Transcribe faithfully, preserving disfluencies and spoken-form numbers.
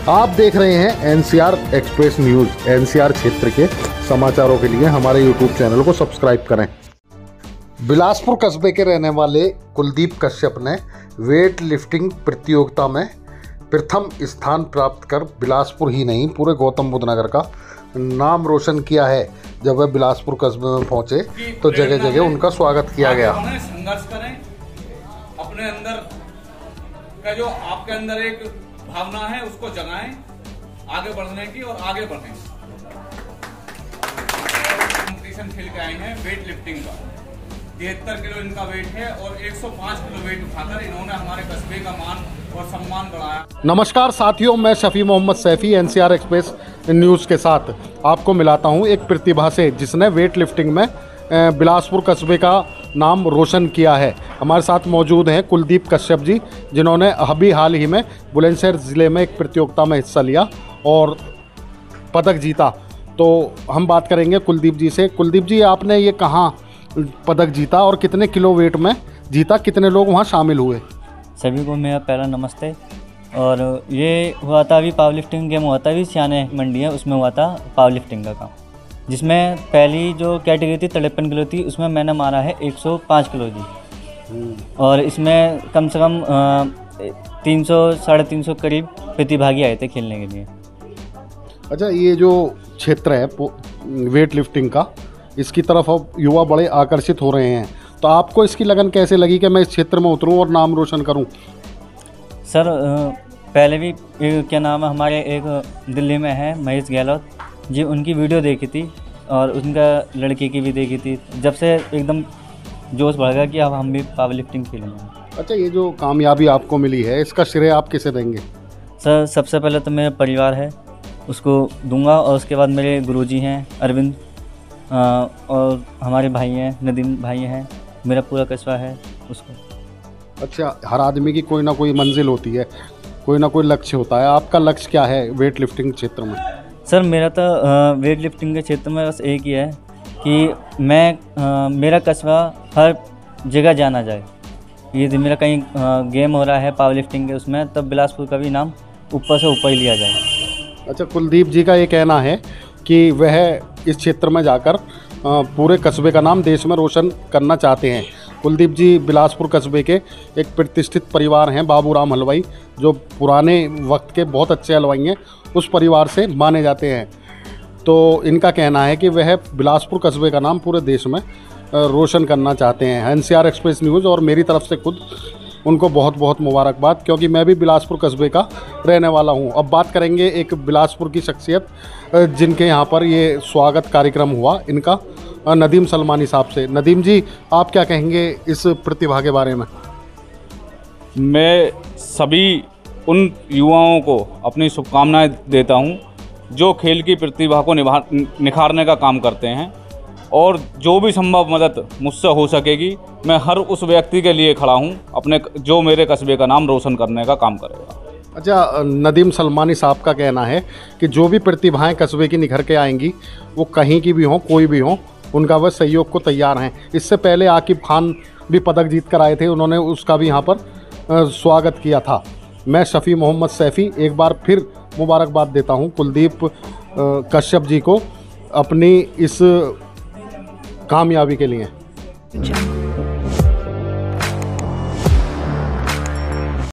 आप देख रहे हैं एनसीआर एक्सप्रेस न्यूज़। एनसीआर क्षेत्र के समाचारों के लिए हमारे यूट्यूब चैनल को सब्सक्राइब करें। बिलासपुर कस्बे के रहने वाले कुलदीप कश्यप ने वेट लिफ्टिंग प्रतियोगिता में प्रथम स्थान प्राप्त कर बिलासपुर ही नहीं पूरे गौतम बुद्ध नगर का नाम रोशन किया है। जब वह बिलासपुर कस्बे में पहुंचे तो जगह जगह उनका स्वागत किया गया। संघर्ष करें, अपने अंदर का जो आपके अंदर एक भावना है उसको जगाएं, आगे बढ़ने की और आगे बढ़ें। कंपटीशन खेल के आए हैं वेट लिफ्टिंग का। तिहत्तर किलो इनका वेट है और एक सौ पाँच किलो वेट उठाकर इन्होंने हमारे कस्बे का मान और सम्मान बढ़ाया। नमस्कार साथियों, मैं Shafi Mohammad Saifi NCR Express News के साथ आपको मिलाता हूं एक प्रतिभा से जिसने वेट लिफ्टिंग में बिलासपुर कस्बे का नाम रोशन किया है। हमारे साथ मौजूद हैं कुलदीप कश्यप जी, जिन्होंने अभी हाल ही में बुलंदशहर ज़िले में एक प्रतियोगिता में हिस्सा लिया और पदक जीता। तो हम बात करेंगे कुलदीप जी से। कुलदीप जी, आपने ये कहाँ पदक जीता और कितने किलो वेट में जीता, कितने लोग वहाँ शामिल हुए? सभी को मेरा पहला नमस्ते। और ये हुआ था, अभी पावर लिफ्टिंग गेम हुआ था, अभी सियाने मंडी है उसमें हुआ था पावर लिफ्टिंग का काम, जिसमें पहली जो कैटेगरी थी तिरपन किलो थी, उसमें मैंने मारा है एक सौ पाँच किलो जी। और इसमें कम से कम तीन सौ साढ़े तीन सौ करीब प्रतिभागी आए थे खेलने के लिए। अच्छा, ये जो क्षेत्र है वेट लिफ्टिंग का, इसकी तरफ अब युवा बड़े आकर्षित हो रहे हैं, तो आपको इसकी लगन कैसे लगी कि मैं इस क्षेत्र में उतरूं और नाम रोशन करूं? सर पहले भी क्या नाम है, हमारे एक दिल्ली में है महेश गहलोत जी, उनकी वीडियो देखी थी और उनका लड़के की भी देखी थी। जब से एकदम जोश बढ़ गया कि अब हम भी पावर लिफ्टिंग खेलेंगे। अच्छा, ये जो कामयाबी आपको मिली है, इसका श्रेय आप किसे देंगे? सर सबसे पहले तो मेरा परिवार है, उसको दूंगा, और उसके बाद मेरे गुरुजी हैं अरविंद, और हमारे भाई हैं नदीम भाई हैं, मेरा पूरा कस्बा है उसको। अच्छा, हर आदमी की कोई ना कोई मंजिल होती है, कोई ना कोई लक्ष्य होता है। आपका लक्ष्य क्या है वेट लिफ्टिंग क्षेत्र में? सर मेरा तो वेट लिफ्टिंग के क्षेत्र में बस एक ही है कि मैं आ, मेरा कस्बा हर जगह जाना जाए। यदि मेरा कहीं आ, गेम हो रहा है पावर लिफ्टिंग के उसमें, तब बिलासपुर का भी नाम ऊपर से ऊपर ही लिया जाए। अच्छा, कुलदीप जी का ये कहना है कि वह इस क्षेत्र में जाकर पूरे कस्बे का नाम देश में रोशन करना चाहते हैं। कुलदीप जी बिलासपुर कस्बे के एक प्रतिष्ठित परिवार हैं, बाबूराम हलवाई, जो पुराने वक्त के बहुत अच्छे हलवाई हैं, उस परिवार से माने जाते हैं। तो इनका कहना है कि वह बिलासपुर कस्बे का नाम पूरे देश में रोशन करना चाहते हैं। एनसीआर एक्सप्रेस न्यूज़ और मेरी तरफ से खुद उनको बहुत बहुत मुबारकबाद, क्योंकि मैं भी बिलासपुर कस्बे का रहने वाला हूं। अब बात करेंगे एक बिलासपुर की शख्सियत जिनके यहां पर ये स्वागत कार्यक्रम हुआ, इनका नदीम सलमानी साहब से। नदीम जी, आप क्या कहेंगे इस प्रतिभा के बारे में? मैं सभी उन युवाओं को अपनी शुभकामनाएं देता हूं जो खेल की प्रतिभा को निभा निखारने का काम करते हैं, और जो भी संभव मदद मुझसे हो सकेगी मैं हर उस व्यक्ति के लिए खड़ा हूं अपने जो मेरे कस्बे का नाम रोशन करने का काम करेगा। अच्छा, नदीम सलमानी साहब का कहना है कि जो भी प्रतिभाएं कस्बे की निखर के आएंगी, वो कहीं की भी हों, कोई भी हों, उनका वह सहयोग को तैयार हैं। इससे पहले आकिब खान भी पदक जीत कर आए थे, उन्होंने उसका भी यहाँ पर स्वागत किया था। मैं शफी मोहम्मद सैफी एक बार फिर मुबारकबाद देता हूँ कुलदीप कश्यप जी को अपनी इस कामयाबी के लिए।